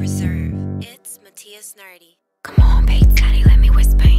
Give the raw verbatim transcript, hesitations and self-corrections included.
Reserve. It's Matthias Nardi. Come on, babe, daddy, let me whisper